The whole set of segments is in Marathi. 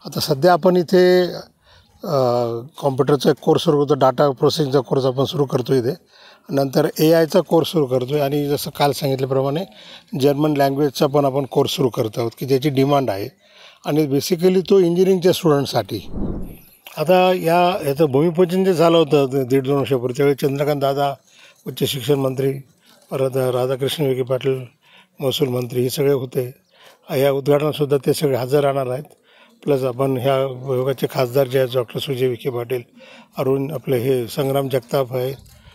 आता सध्या आपण इथे कॉम्प्युटरचा एक कोर्स सुरू करतो, डाटा प्रोसेसिंगचा कोर्स आपण सुरू करतो इथे. नंतर AIचा कोर्स सुरू करतो आहे आणि जसं काल सांगितल्याप्रमाणे जर्मन लँग्वेजचा पण आपण कोर्स सुरू करत आहोत की ज्याची डिमांड आहे आणि बेसिकली तो इंजिनिअरिंगच्या स्टुडंटसाठी. आता याचं भूमिपूजन जे झालं होतं 1.5-2 वर्षापूर्वी, त्यावेळी चंद्रकांत दादा उच्च शिक्षण मंत्री, परत राधाकृष्ण विखे पाटील महसूल मंत्री, हे सगळे होते. या उद्घाटनासुद्धा ते सगळे हजर राहणार आहेत. प्लस आपण ह्या विभागाचे खासदार जे आहेत डॉक्टर सुजय विखे पाटील, अरुण आपले हे संग्राम जगताप आहे,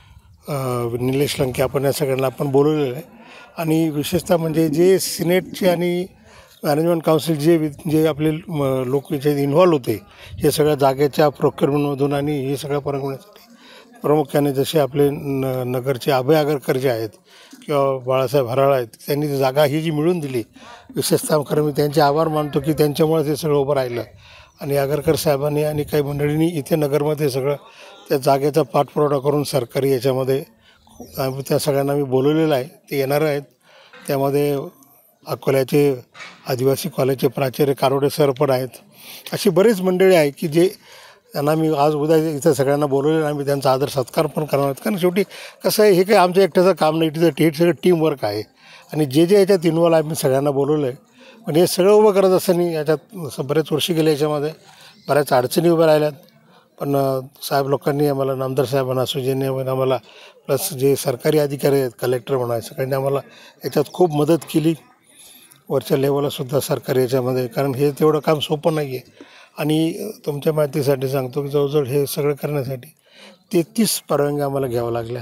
निलेश लंके, आपण या सगळ्यांना आपण बोलवलेलं आहे. आणि विशेषतः म्हणजे जे सिनेटचे आणि मॅनेजमेंट काउन्सिल जे आपले लोक याच्यात इन्व्हॉल्व होते, हे सगळ्या जागेच्या प्रोक्युरमेंटमधून आणि हे सगळं परंगण्यासाठी प्रामुख्याने जसे आपले नगरचे अभय आगरकर जे आहेत किंवा बाळासाहेब हराळ आहेत, त्यांनी ती जागा ही जी मिळून दिली, विशेषतः खरं मी त्यांचे आभार मानतो की त्यांच्यामुळे ते सगळं उभं राहिलं. आणि आगरकर साहेबांनी आणि काही मंडळींनी इथे नगरमध्ये सगळं त्या जागेचा पाठपुरावा करून सरकारी याच्यामध्ये त्या सगळ्यांना मी बोलवलेलं आहे. ते येणार आहेत. त्यामध्ये अकोल्याचे आदिवासी कॉलेजचे प्राचार्य कारोडे सर पण आहेत. अशी बरीच मंडळी आहे की जे त्यांना मी आज उद्या इथं सगळ्यांना बोलवलेलं आहे. मी त्यांचा आदर सत्कार पण करणार आहेत. कारण शेवटी कसं आहे, हे काही आमच्या एकट्याचं काम नाही, हे सगळं टीमवर्क आहे. आणि जे याच्यात इन्व्हॉल्व आहे मी सगळ्यांना बोलवलं आहे. पण हे सगळं उभं करत असताना याच्यात बरेच वर्ष गेले, याच्यामध्ये बऱ्याच अडचणी उभ्या राहिल्यात. पण साहेब लोकांनी आम्हाला, नामदार साहेबांना, सुजयने आम्हाला, प्लस जे सरकारी अधिकारी आहेत, कलेक्टर म्हणा, सगळ्यांनी आम्हाला याच्यात खूप मदत केली. वरच्या लेवललासुद्धा सरकारी याच्यामध्ये, कारण हे तेवढं काम सोपं नाही आहे. आणि तुमच्या माहितीसाठी सांगतो की जवळजवळ हे सगळं करण्यासाठी 33 परवानग्या आम्हाला घ्याव्या लागल्या.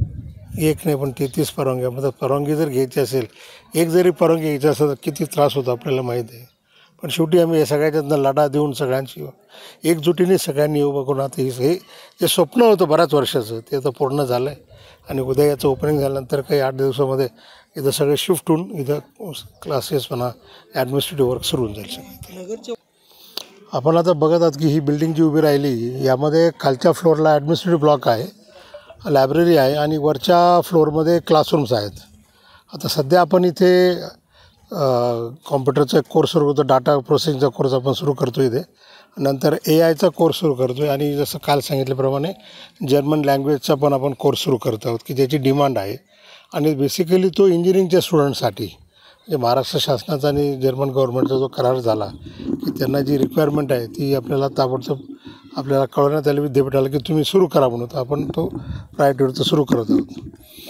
एक नाही पण 33 परवानग्या. मतलब परवानगी जर घ्यायची असेल, एक जरी परवानगी घ्यायची असेल तर किती त्रास होतो आपल्याला माहीत आहे. पण शेवटी आम्ही या सगळ्याच्यातनं लढा देऊन सगळ्यांची एकजुटीने सगळ्यांनी येऊ बघून आता हे जे स्वप्न होतं बऱ्याच वर्षाचं, ते आता पूर्ण झालं आहे. आणि उद्या याचं ओपनिंग झाल्यानंतर काही 8 दिवसामध्ये इथं सगळे शिफ्ट होऊन इथं क्लासेस म्हणा, ॲडमिनिस्ट्रेटिव्ह वर्क सुरू होऊन जाईल सगळं. आपण आता बघत आहात की ही बिल्डिंग जी उभी राहिली, यामध्ये खालच्या फ्लोअरला ॲडमिनिस्ट्रेटिव्ह ब्लॉक आहे, लायब्ररी आहे आणि वरच्या फ्लोअरमध्ये क्लासरूम्स आहेत. आता सध्या आपण इथे कॉम्प्युटरचा एक कोर्स सुरू करतो, डाटा प्रोसेसिंगचा कोर्स आपण सुरू करतो इथे. नंतर AIचा कोर्स सुरू करतो आहे आणि जसं काल सांगितल्याप्रमाणे जर्मन लँग्वेजचा पण आपण कोर्स सुरू करत आहोत की ज्याची डिमांड आहे. आणि बेसिकली तो इंजिनिअरिंगच्या स्टुडंटसाठी, म्हणजे महाराष्ट्र शासनाचा आणि जर्मन गव्हर्नमेंटचा जो करार झाला की त्यांना जी रिक्वायरमेंट आहे ती आपल्याला ताबडतोब आपल्याला कळवण्यात आलं विद्यापीठाला की तुम्ही सुरू करा म्हणून, तर आपण तो प्रायोरिटीवर सुरू करत आहोत.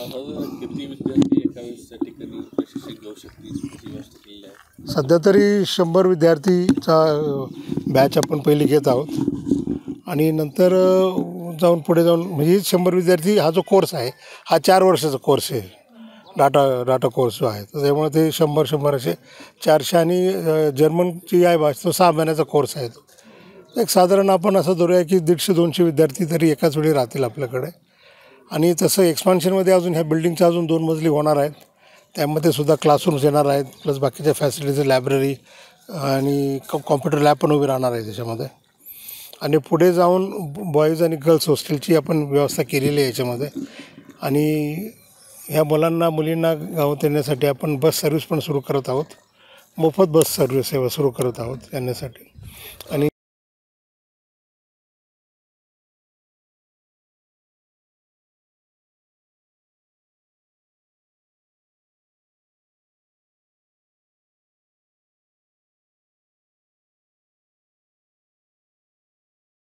सध्या तरी 100 विद्यार्थीचा बॅच आपण पहिली घेत आहोत आणि नंतर पुढे जाऊन म्हणजे 100 विद्यार्थी हा जो कोर्स आहे हा 4 वर्षाचा कोर्स आहे, डाटा कोर्स जो आहे. तर त्यामुळे ते 100 असे 400 आणि जर्मनची आहे भाषा तो 6 महिन्याचा कोर्स आहे. तो एक साधारण आपण असं धरूया की 150-200 विद्यार्थी तरी एकाच वेळी राहतील आपल्याकडे. आणि तसं एक्सपान्शनमध्ये अजून ह्या बिल्डिंगच्या अजून 2 मजली होणार आहेत. त्यामध्ये सुद्धा क्लासरूम्स येणार आहेत, प्लस बाकीच्या फॅसिलिटीज, लायब्ररी आणि कॉम्प्युटर लॅब पण उभी राहणार आहे त्याच्यामध्ये. आणि पुढे जाऊन बॉईज आणि गर्ल्स हॉस्टेलची आपण व्यवस्था केलेली आहे याच्यामध्ये. आणि ह्या मुलांना मुलींना गावात येण्यासाठी आपण बस सर्व्हिस पण सुरू करत आहोत, मोफत बस सर्व्हिस सेवा सुरू करत आहोत येण्यासाठी. आणि